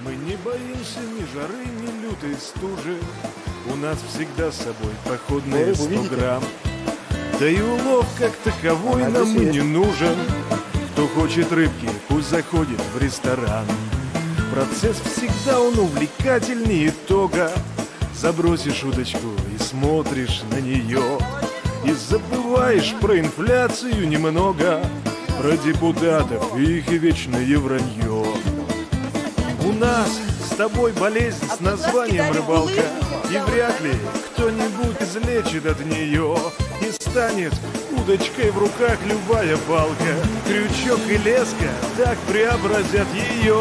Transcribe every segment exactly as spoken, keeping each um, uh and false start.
Мы не боимся ни жары, ни лютой стужи. У нас всегда с собой походные сто грамм. Да и улов как таковой а нам и не нужен. Кто хочет рыбки, пусть заходит в ресторан. Процесс всегда он увлекательнее итога. Забросишь удочку и смотришь на нее, и забываешь про инфляцию немного, про депутатов и их вечное вранье. У нас с тобой болезнь с названием рыбалка, и вряд ли кто-нибудь излечит от нее. И станет удочкой в руках любая палка, крючок и леска так преобразят ее.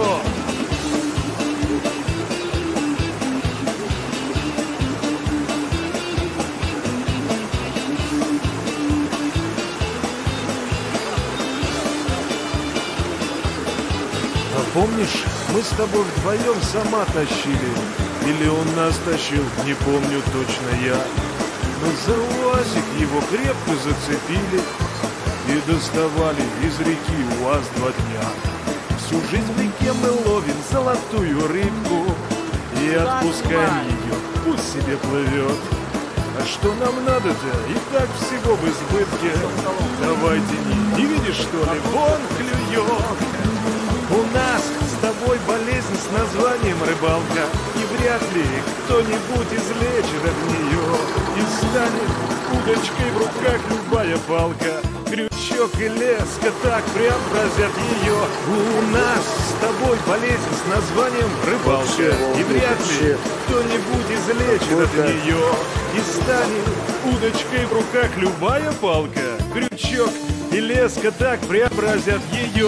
Помнишь, мы с тобой вдвоем сама тащили, или он нас тащил, не помню точно я. Мы за УАЗик его крепко зацепили и доставали из реки УАЗ два дня. Всю жизнь в реке мы ловим золотую рыбку и отпускаем ее, пусть себе плывет. А что нам надо-то? И так всего в избытке. Давайте не, не видишь, что ли? Вон клюет. У нас с тобой болезнь с названием рыбалка, и вряд ли кто-нибудь излечит от нее. И станет удочкой в руках любая палка, крючок и леска так преобразят ее. У нас с тобой болезнь с названием рыбалка, и вряд ли кто-нибудь излечит от нее. И станет удочкой в руках любая палка, крючок и леска так преобразят ее.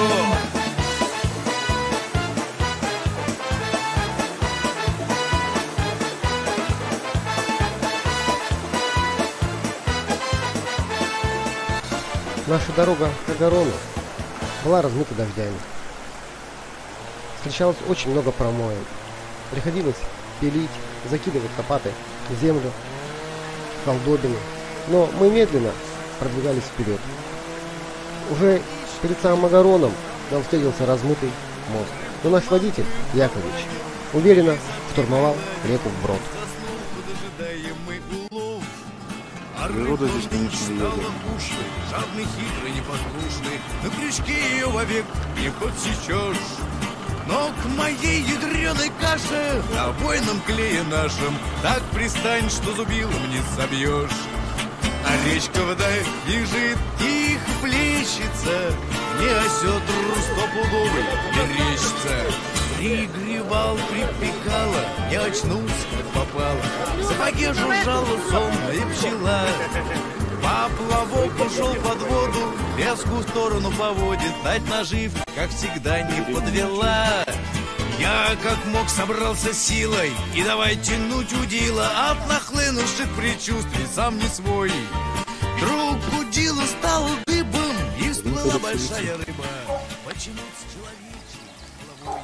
Наша дорога к Агарону была размыта дождями. Встречалось очень много промоин. Приходилось пилить, закидывать лопатой землю, колдобины. Но мы медленно продвигались вперед. Уже перед самым Агароном нам встретился размытый мост. Но наш водитель, Яковлевич, уверенно штурмовал реку вброд. Природа здесь, конечно, едет. Жадный, хитрый, непослушный, на крючке ее вовек не подсечешь. Но к моей ядреной каше, на бойном клее нашем, так пристань, что зубилом не собьешь. А речка вдаль бежит, тихо плещется, не осетр стопудовый мерещится. Пригревал, припекало, я очнулся, как попало. В сапоге жужжала сонная пчела. Поплавок ушел под воду, леску в сторону поводит. Дать наживки, как всегда, не подвела. Я как мог собрался силой и давай тянуть удила. От нахлынувших предчувствий сам не свой. Вдруг удила стала дыбом и всплыла большая рыба. Почему-то с человечьей головой.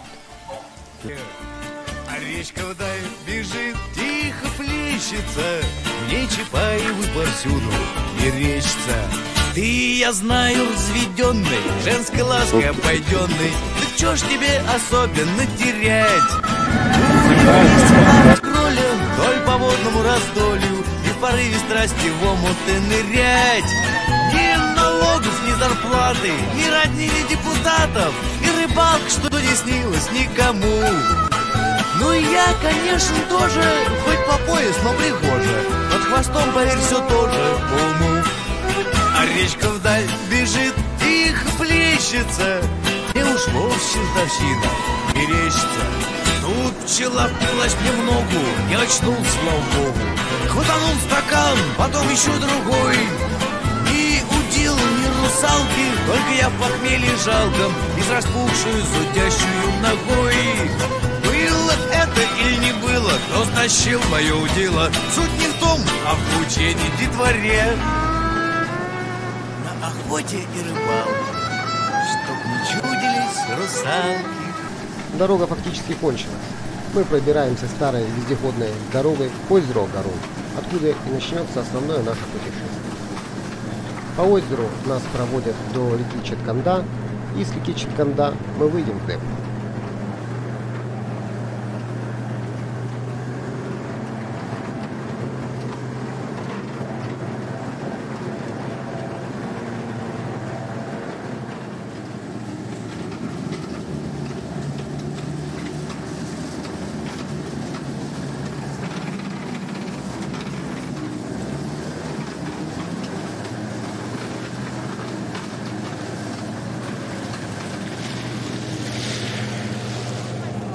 А речка вдаль бежит, тихо плещется, мне Чапаевы повсюду мерещится. Ты, я знаю, разведенный, женской лаской обойденный, да чё ж тебе особенно терять? С кролем вдоль по водному раздолью и в порыве страсти в омуты нырять. Ни налогов, ни зарплаты, ни родни, ни депутатов, и рыбалка, что не снилось никому. Ну и я, конечно, тоже, хоть по пояс, но прихоже, под хвостом, поверь, все тоже по уму. А речка вдаль бежит, тихо плещется, и уж вовсе чертовщина мерещится. Тут пчела впилась мне в ногу, я очнулся, слава богу. Хватанул стакан, потом еще другой. Ни удил, ни русалки, только я в похмелье жалком и с распухшую зудящую ногой. Было это или не было, кто стащил мое удило? Суть не в том, а в учении детворе. На охоте и рыбалке, чтоб не чудились русалки. Дорога фактически кончилась. Мы пробираемся старой вездеходной дорогой к озеру Агарон, откуда и начнется основное наше путешествие. По озеру нас проводят до реки Четканда, и с реки Четканда мы выйдем в Депу.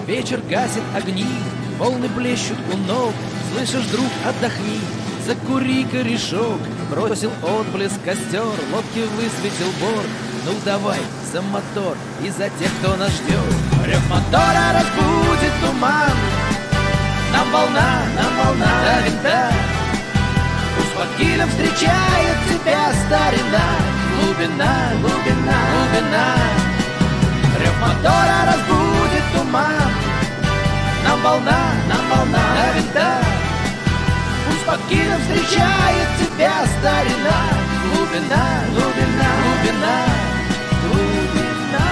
Вечер гасит огни, волны плещут у ног. Слышишь, друг, отдохни, закури корешок. Бросил отблеск костер, лодки высветил борт. Ну давай, за мотор и за тех, кто нас ждет. Рев мотора разбудит туман. Нам волна, нам волна до винта. Пусть под килем встречает тебя старина. Глубина, глубина, глубина. Рев мотора разбудит туман. Нам волна, нам волна до винта. Пусть под килем встречает тебя старина. Глубина, глубина, глубина, глубина.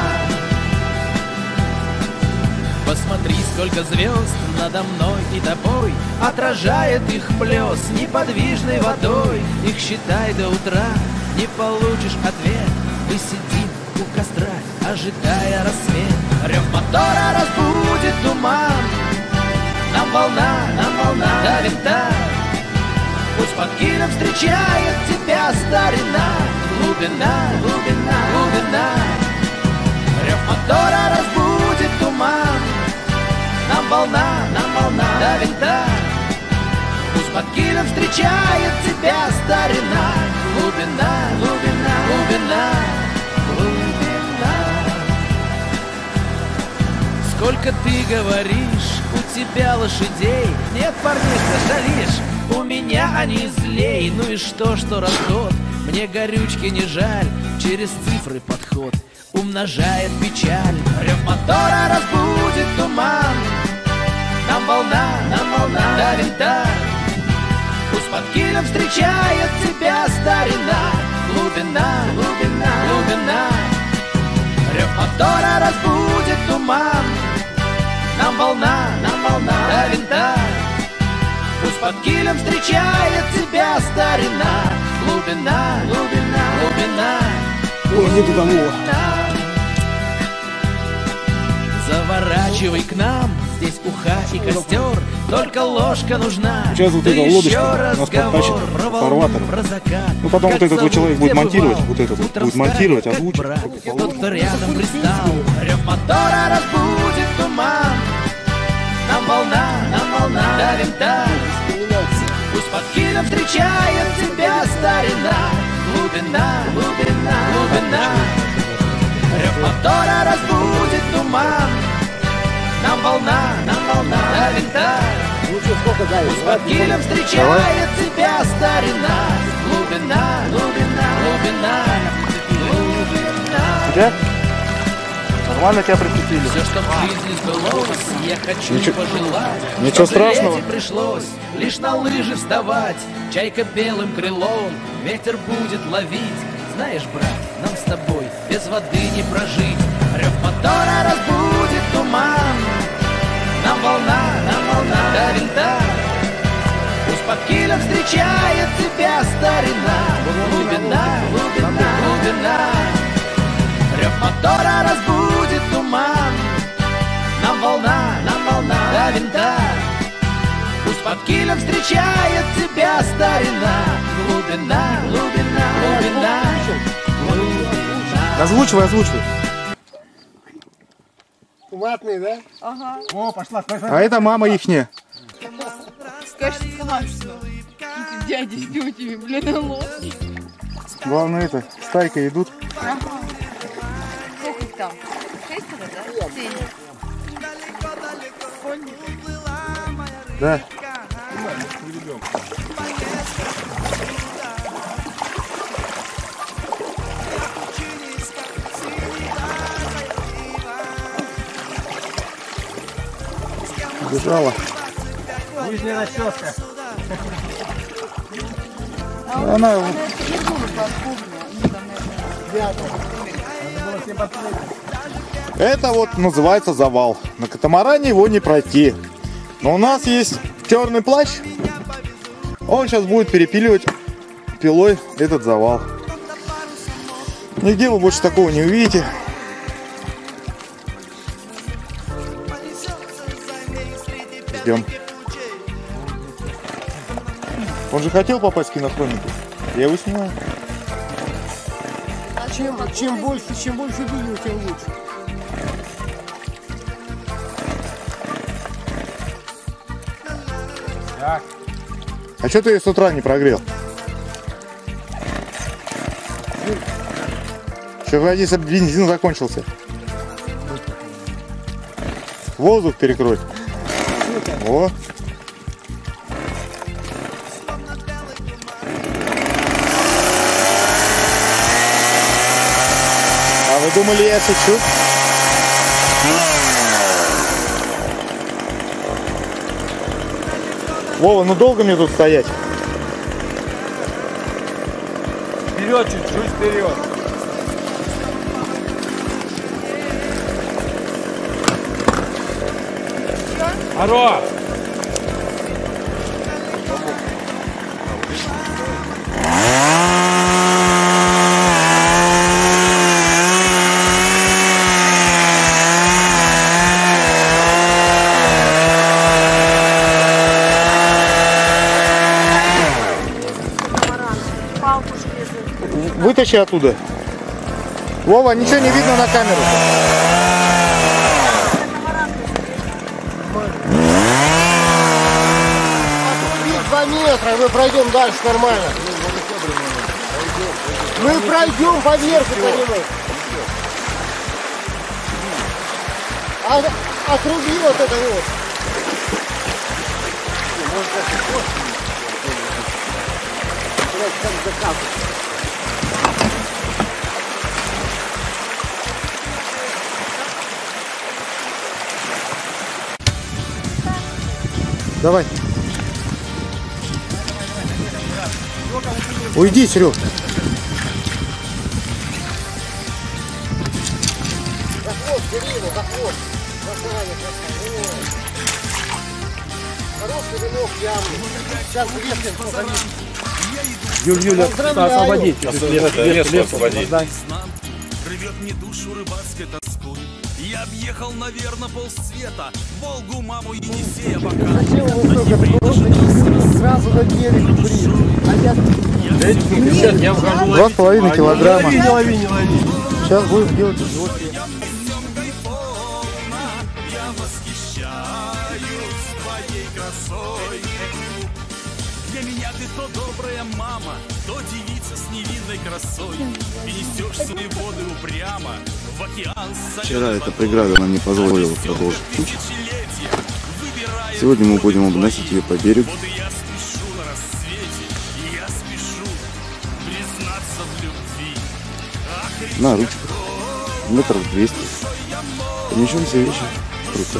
Посмотри, сколько звезд надо мной и тобой. Отражает их плес неподвижной водой. Их считай до утра, не получишь ответ. Мы сидим у костра, ожидая рассвет. Рев мотора разбудит туман. Нам волна, нам волна до винта. Пусть под килем встречает тебя старина. Глубина, глубина, глубина. Рев мотора разбудит туман. Нам волна, нам волна до винта. Пусть под килем встречает тебя старина. Глубина, глубина, глубина, глубина. Сколько ты говоришь, у тебя лошадей. Нет, парнишка, жалишь, у меня они злей. Ну и что, что расход? Мне горючки не жаль. Через цифры подход умножает печаль. Рев мотора разбудит туман. Нам волна, нам волна до винта. Пусть под килем встречает тебя старина. Глубина, глубина, глубина. Рев мотора разбудит туман. Нам волна, нам волна до винта. Пусть под килем встречает тебя старина. Глубина, глубина, глубина. Ой, не туда, Вова. Заворачивай к нам, здесь уха и костер. Только ложка нужна. Сейчас вот да эта лодочка нас разговор подтащит фарватер. Ну потом вот этот вот человек будет монтировать, вот этот вот будет монтировать, озвучить. Тот, кто рядом пристал. Рев мотора разбудит туман. Нам волна, нам волна до винта. Пусть под килем встречает тебя старина. Глубина, глубина, глубина. Рев мотора разбудит туман. Нам волна, нам волна до винта. Пусть под килем встречает тебя старина. Глубина, глубина, глубина, глубина. Тебя? Нормально тебя прикрепили. Все, что в жизни сбылось, я хочу Ничего, пожелать. ничего страшного. Пришлось лишь на лыжи вставать. Чайка белым крылом ветер будет ловить. Знаешь, брат, нам с тобой без воды не прожить. Рев мотора разбудит туман. Нам волна, нам волна до винта. Пусть под килем встречает тебя старина. Глубина, глубина, глубина. Рев мотора разбудит туман. Нам волна, нам волна до винта. Пусть под килем встречает тебя старина. Глубина, глубина, глубина, глубина. Озвучивай, озвучивай. Ватный, да? Ага. О, пошла, пошла. А это мама ихняя. Скажешь, классно. Эти дяди с тетями, блин, лох. Главное это, стайка идут. Ага. Сколько их там? Шестеро, да? Семь. Конник. Да. Бежала. Нижняя расческа. А Она... она фигуру подпугнула. Это вот называется завал. На катамаране его не пройти. Но у нас есть черный плащ. Он сейчас будет перепиливать пилой этот завал. Нигде вы больше такого не увидите. Ждем. Он же хотел попасть в кинохронику. Я его снимаю. Чем, чем больше, чем больше видео, тем лучше. Так. А что ты ее с утра не прогрел? Что, погоди, если бензин закончился. Воздух перекрой. О. А вы думали, я шучу? Вова, ну долго мне тут стоять? Вперед, чуть-чуть вперед. Хорош! Вытащи оттуда. Вова, ничего не видно на камеру. Два метра, и мы пройдем дальше нормально. Мы пройдем по верху по нему. А, отруби вот это вот. Давай. Уйди, Серег. Захвост, Кирилла, захвост. Хороший винок ямный. Сейчас лесом. Юль, Юля, освободить. Лесу освободить. Рвет мне душу рыбацкой тоской. Я объехал, наверное, полсвета. Волгу, маму, Енисея, пока. Зачем вы столько сразу на берег блин? А я... Нет, я вхожу. Два с половиной килограмма. Не лови, не лови. Сейчас будем делать живот. Я восхищаюсь твоей красой. Для меня ты то добрая мама, то девица с невинной красой. И несешь свои воды упрямо в океан. Вчера эта преграда нам не позволила продолжить путь. Сегодня мы будем обносить ее по берегу. Вот и я спешу на рассвете, и я спешу признаться в любви. Ах, На ручках. Метров двести. Несемся вещи в руках.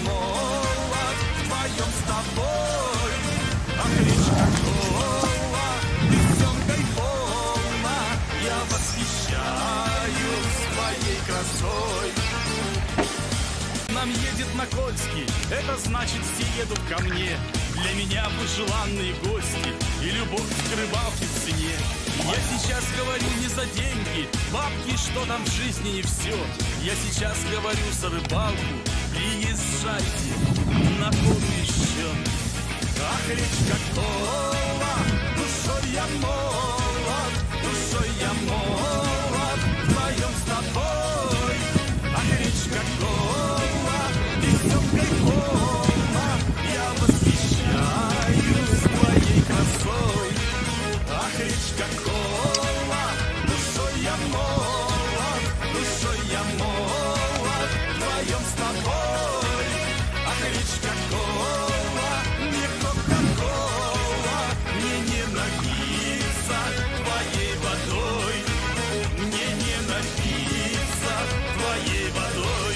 Нам едет на Кольский, это значит, все едут ко мне. Для меня вы желанные гости, и любовь к рыбалке в цене. Я сейчас говорю не за деньги, бабки, что там в жизни не все. Я сейчас говорю за рыбалку, приезжайте на воду еще. Ах, речка Кола, душой я молод, душой я молод, вдвоем с тобой. Ах, речка Кола, веселкой полна, я восхищаюсь твоей красой. Ах, речка Кола, душой я молод, душой я молод, вдвоем с тобой. Ах, речка Кола, не Кока-Кола, мне не напиться твоей водой, мне не напиться твоей водой.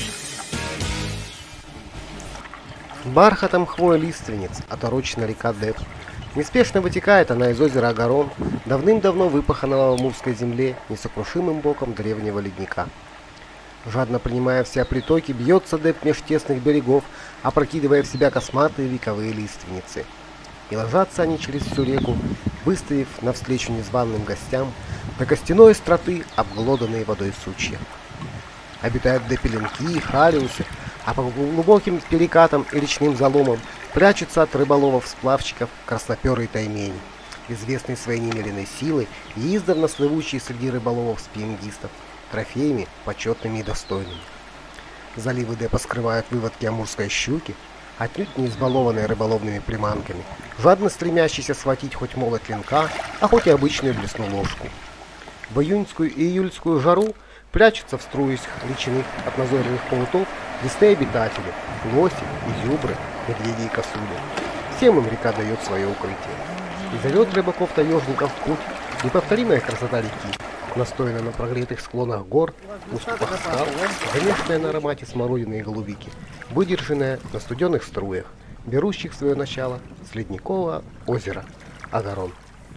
Бархатом хвоя лиственниц оторочена река Деп. Неспешно вытекает она из озера Агарон, давным-давно выпаханного в Амурской земле несокрушимым боком древнего ледника. Жадно принимая в себя притоки, бьется Деп меж тесных берегов, опрокидывая в себя косматые вековые лиственницы. И ложатся они через всю реку, выставив навстречу незваным гостям до костяной остроты обглоданные водой сучья. Обитают депеленки, хариусы, а по глубоким перекатам и речным заломам прячутся от рыболовов-сплавщиков красноперый таймень, известный своей немеренной силой и издавна слывущий среди рыболовов-спингистов, трофеями почетными и достойными. Заливы Депа скрывают выводки амурской щуки, отнюдь не избалованные рыболовными приманками, жадно стремящийся схватить хоть молот клинка, а хоть и обычную блесну ложку. В июньскую и июльскую жару прячутся в струях речных от назойливых паутов лесные обитатели, лоси, изюбры, медведи и косули. Всем им река дает свое укрытие. И зовет рыбаков-таежников в путь неповторимая красота реки, настоянная на прогретых склонах гор, уступах скал, замешанная на аромате смородины и голубики, выдержанная на студенных струях, берущих свое начало с ледникового озера Агарон.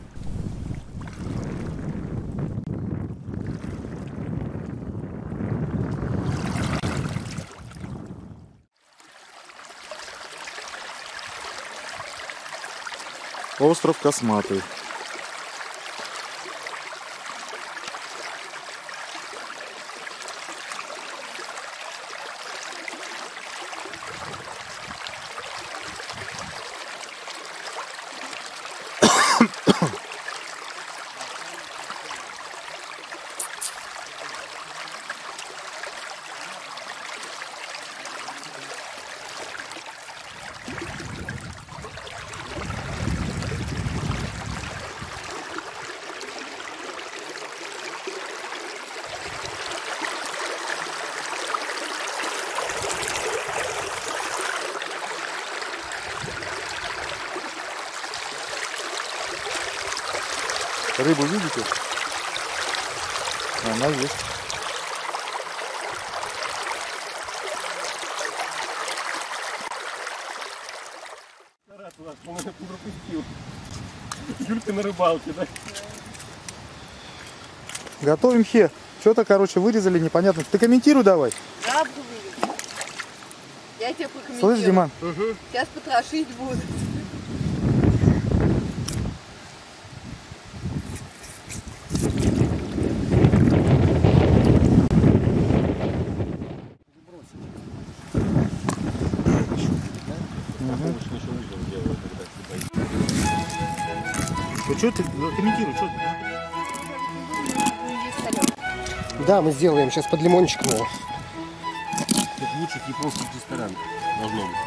Остров Косматый. Рыбу видите? Она есть. Раз у вас, по-моему, пропустил. Юлька на рыбалке, да? Готовим хе. Что-то, короче, вырезали непонятно. Ты комментируй давай. Жабу вырезали. Я тебя прокомментирую. Слышь, Диман? Угу. Сейчас потрошить будут. Что ты комментируй, что ты? Да, мы сделаем сейчас под лимончиком его. Это лучше японский ресторан должно быть.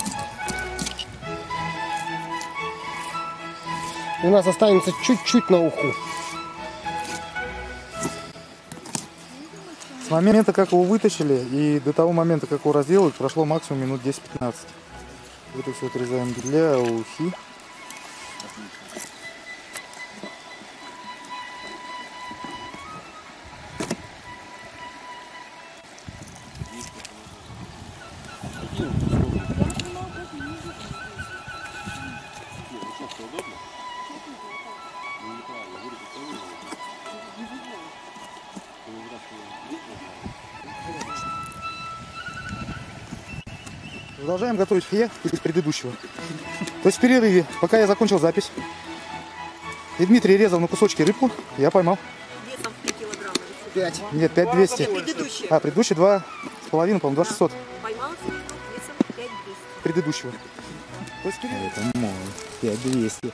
И у нас останется чуть-чуть на уху. С момента, как его вытащили, и до того момента, как его разделают, прошло максимум минут десять-пятнадцать. Это все отрезаем для ухи. Продолжаем готовить филе из предыдущего. То есть в перерыве, пока я закончил запись, и Дмитрий резал на кусочки рыбку, я поймал. Весом в три килограмма. пять. Нет, пять двести. Предыдущий. А, предыдущий два с половиной, по-моему, два шестьсот. Поймал весом пять двести. Предыдущего. То есть в перерыве. Это мой. пять двести.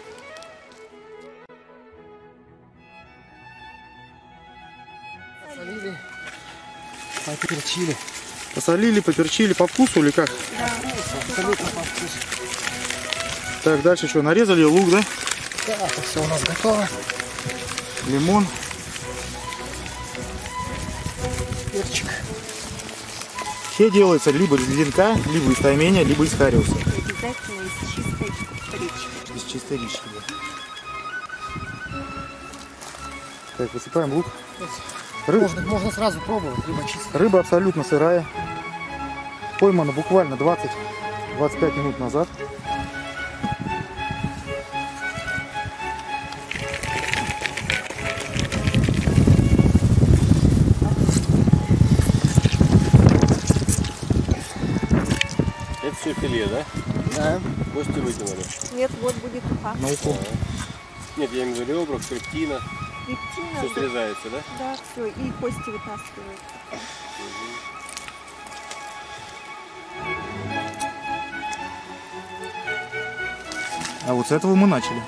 Посолили, поперчили. Посолили, поперчили по вкусу или как? Да. Абсолютно по вкусу. Так, дальше что? Нарезали лук, да? Да, это все у нас готово. Лимон. Перчик. Хе делается либо из линка, либо из тайменя, либо из хариуса. Обязательно из чистой речки. Из чистой речки, да. Так, высыпаем лук. Рыб... Можно, можно сразу пробовать, либо чисто. Рыба абсолютно сырая. Поймана буквально двадцать-двадцать пять минут назад. Это все филе, да? Да. Кости выкинули. Нет, вот будет уха. На уху. Нет, я имею в виду ребра, хребтина. Рептина. Все срезается, да? Да, все. И кости вытаскивают. А вот с этого мы начали.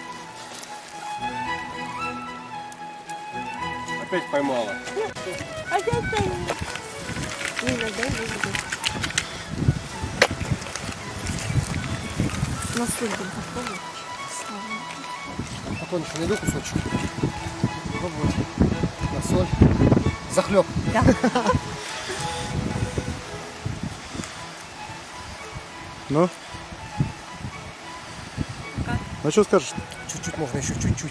Опять поймала. Опять стоит. Не, иногда и выйдет. На соль будем попробовать. Потом еще найду кусочек. Попробуйте. На соль. Захлеб. Да. Ну? Как? Ну что скажешь? Чуть-чуть можно еще, чуть-чуть.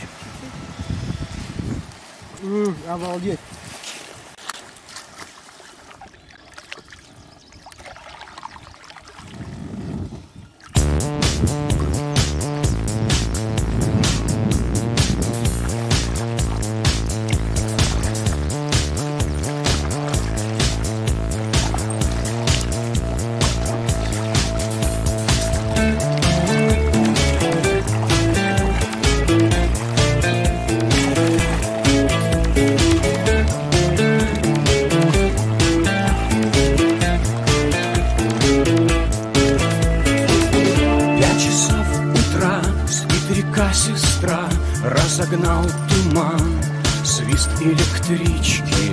М-м, обалдеть. Сестра, разогнал туман, свист электрички.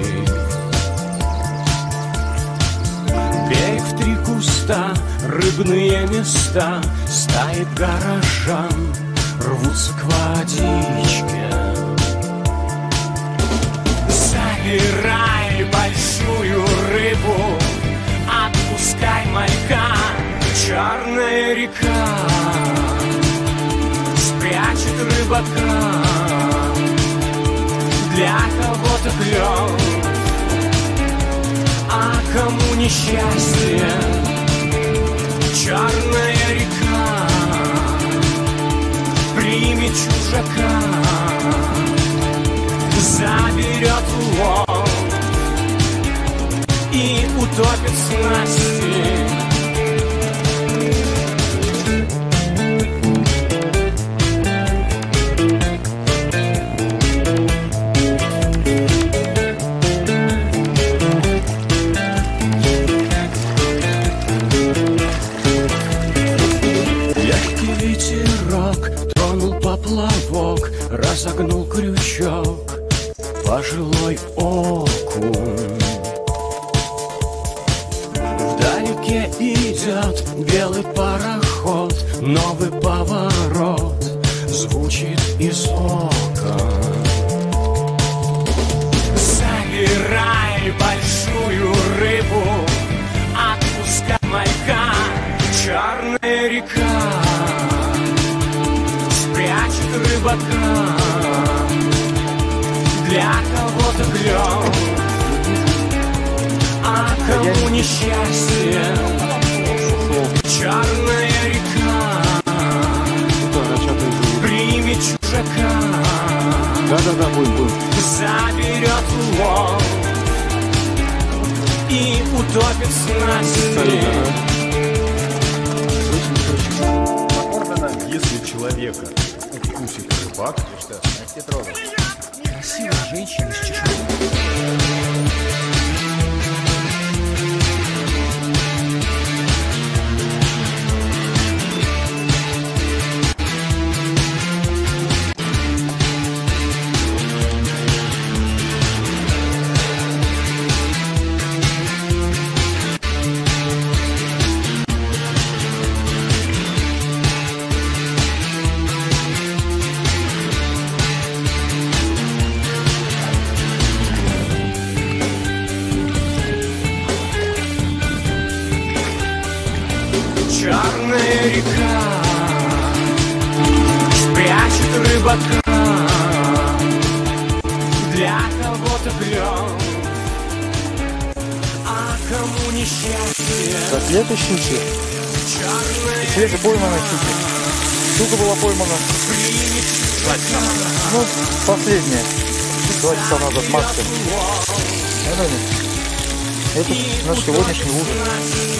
Берег в три куста, рыбные места, стаи горожан рвутся к водичке. Забирай большую рыбу, отпускай малька, черная река прячет рыбака, для кого-то клёв, а кому несчастье. Черная река примет чужака, заберет улов и утопит снасти. Разогнул крючок пожилой окунь. Вдалеке идет белый пароход, новый поворот звучит из окон. Забирай большую рыбу, отпускай малька, черная река спрячет рыбака, для кого-то клёв, а кому несчастье. Черная река примет чужака, Да-да-да, будем, будем. заберет улов и утопит снасти. Если человека укусит рыбак, то что? Красивая женщина с чешуей. Черная река спрячет рыбака, для кого-то клёв, а кому несчастье. Так, следующий щука. Свежая поймана щука. Щука была поймана. Ну, последняя. Два часа назад максимум. Это наш сегодняшний ужин.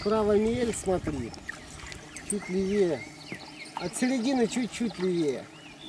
Справа мель, смотри. Чуть левее. От середины чуть-чуть левее.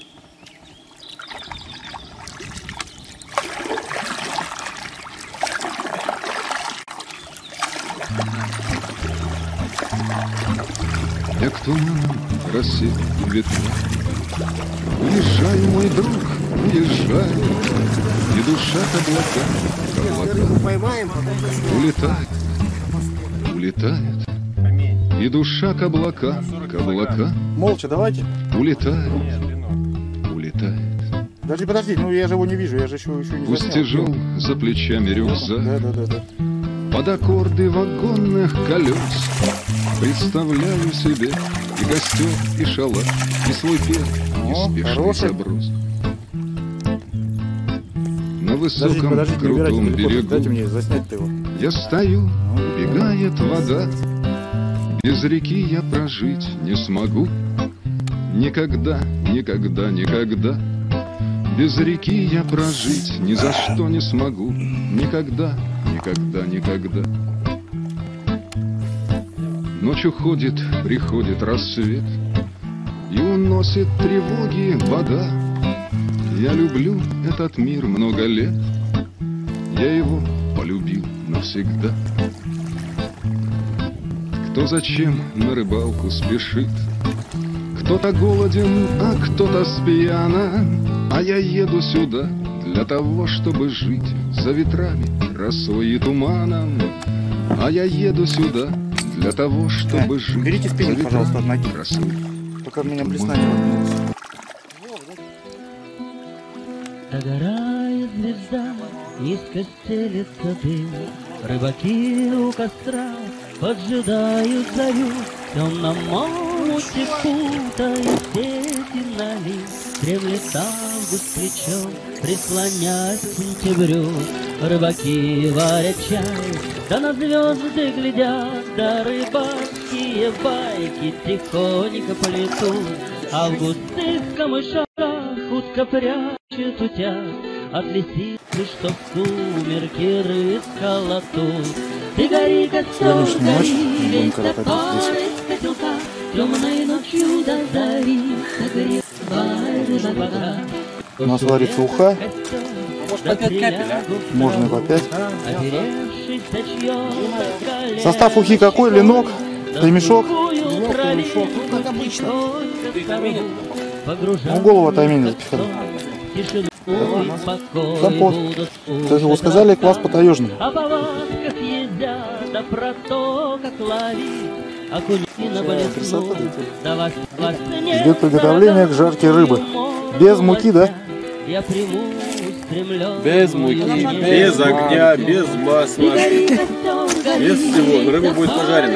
Как туман рассек ветра. Уезжай, мой друг, уезжай, и душа к облакам, улетает, улетает, и душа к облакам, к облакам. Молча давайте. Улетает, улетает. Подожди, подожди, ну я же его не вижу, я же еще, еще не Пусть тяжел за плечами рюкзак. Да, да, да, да. Под аккорды вагонных колес представляю себе и костер, и шалаш, и свой пир, неспешный заброс. На высоком подождите, крутом подождите, берегу дайте мне заснять-то его. я стою, убегает вода. Без реки я прожить не смогу. Никогда, никогда, никогда. Без реки я прожить ни за что не смогу. Никогда, никогда, никогда. Ночь уходит, приходит рассвет, и уносит тревоги вода. Я люблю этот мир много лет, я его полюбил навсегда. Кто зачем на рыбалку спешит, кто-то голоден, а кто-то спьяна, а я еду сюда для того, чтобы жить за ветрами, росой и туманом. А я еду сюда для того, чтобы жить. Берите спиннинг, пожалуйста, от ноги. Росой. Только меня блесна не воткнулась. Догорает звезда, низко стелется дым. Рыбаки у костра поджидают зарю. В темном омуте путают сети нали. Дремлет август плечом, прислонясь к сентябрю. Рыбаки варят чай, да на звезды глядят, да рыбацкие байки тихонько плетут. А в густых камышах утка прячет утят от лисицы, что в сумерки рыскала тут. Ты гори, костер, гори, весь топоры с котелка, темной ночью до зари согревай рыбака. У нас варится уха. Может, по пять капель, а? Можно по пять. Состав ухи какой? Ленок, ремешок. Ремешок, ну как обычно. Ну, голову от амина запихали. Компот. То есть вы сказали, класс по таежному. Идет приготовление к жарке рыбы. Без муки, да? Без муки, без огня, без масла, без всего. Рыба будет пожарена.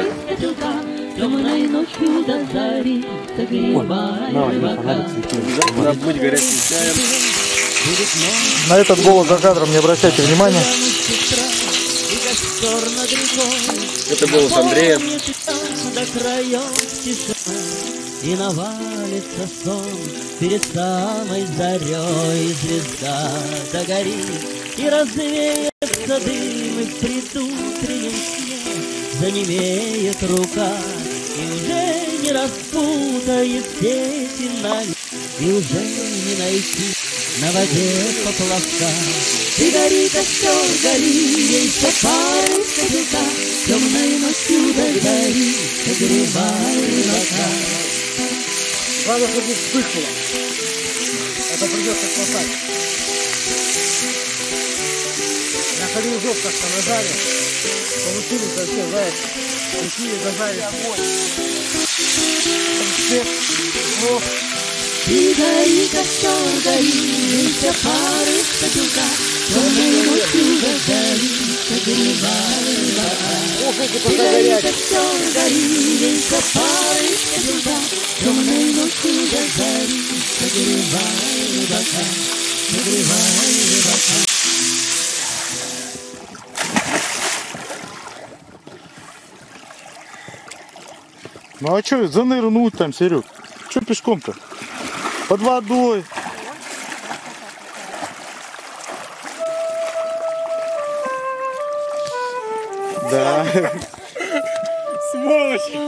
Надо обмыть горячим чаем. На этот голос за кадром не обращайте внимания. Это голос Андрея. И навалится сон перед самой зарей, звезда догорит и развеется дым, и в предутреннем сне занемеет рука, и уже не распутает сети нами, и уже не найти на воде поплавка. Ты гори, костер, гори, вейся пары с котелка, темной ночью до зари согревай рыбака. Главное, чтобы не вспыхнуло. Это придется спасать. Я ходил жоп как-то на жаре. Получились вообще заяц. Решили зажарить огонь. Ты гори, костер, гори, вейся пары с котелка, темной ночью до зари согревай рыбака. Ты гори, костер, гори, вейся пары с котелка, темной ночью до зари согревай рыбака, согревай рыбака. Ну а что занырнуть там, Серег? Что пешком-то? Под водой. Да. сволочи!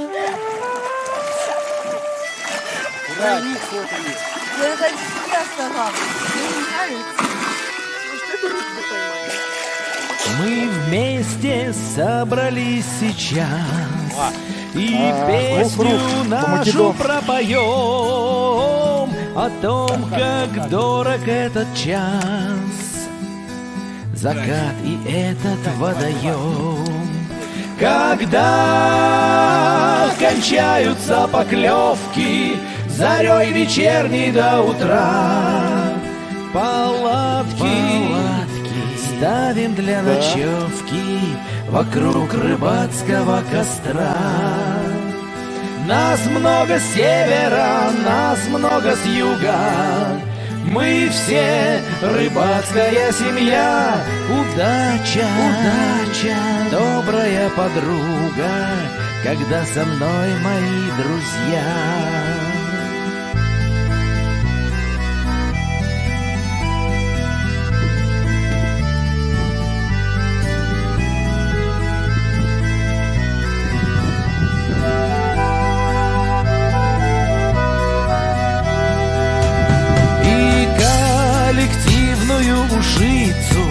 Правильно смотрели. Это я сказала. Мне не нравится. Может, эту рыбу поймаем? Мы вместе собрались сейчас и песню нашу пропоем о том, как дорог этот час, закат и этот водоем. Когда кончаются поклевки, зарей вечерней до утра, палатки, палатки ставим для ночевки вокруг рыбацкого костра. Нас много с севера, нас много с юга, мы все рыбацкая семья. Удача, удача, добрая подруга, когда со мной мои друзья. Ушицу,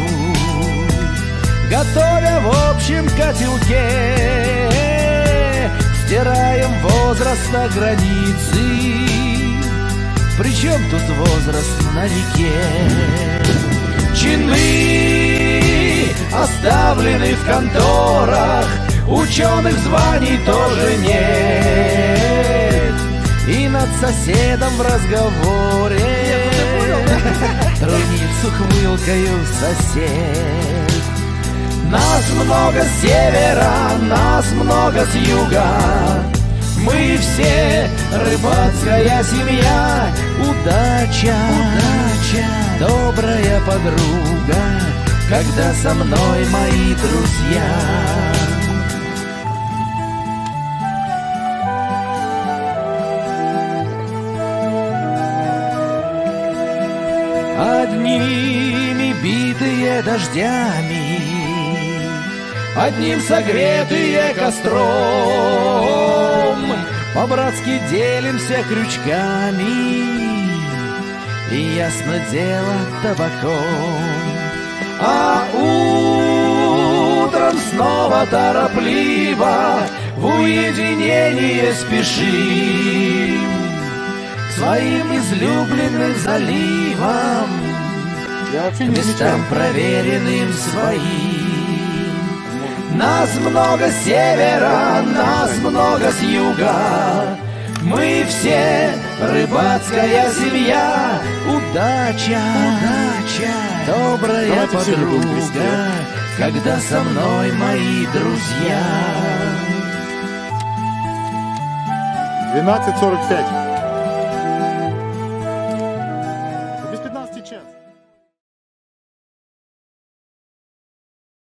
готовя в общем котелке, стираем возраст на границе. Причем тут возраст на реке? Чины оставлены в конторах, ученых званий тоже нет. И над соседом в разговоре трунит с ухмылкою сосед. Нас много с севера, нас много с юга, мы все рыбацкая семья. Удача, удача, добрая подруга, когда со мной мои друзья. Одними битые дождями, одним согретые костром, по-братски делимся крючками и, ясно дело, табаком. А утром снова торопливо в уединение спешим к своим излюбленным заливам, к местам проверенным своим. Нас много с севера, нас много с юга, мы все рыбацкая семья. Удача, удача, добрая подруга, когда со мной мои друзья. двенадцать сорок пять. Без пятнадцати час.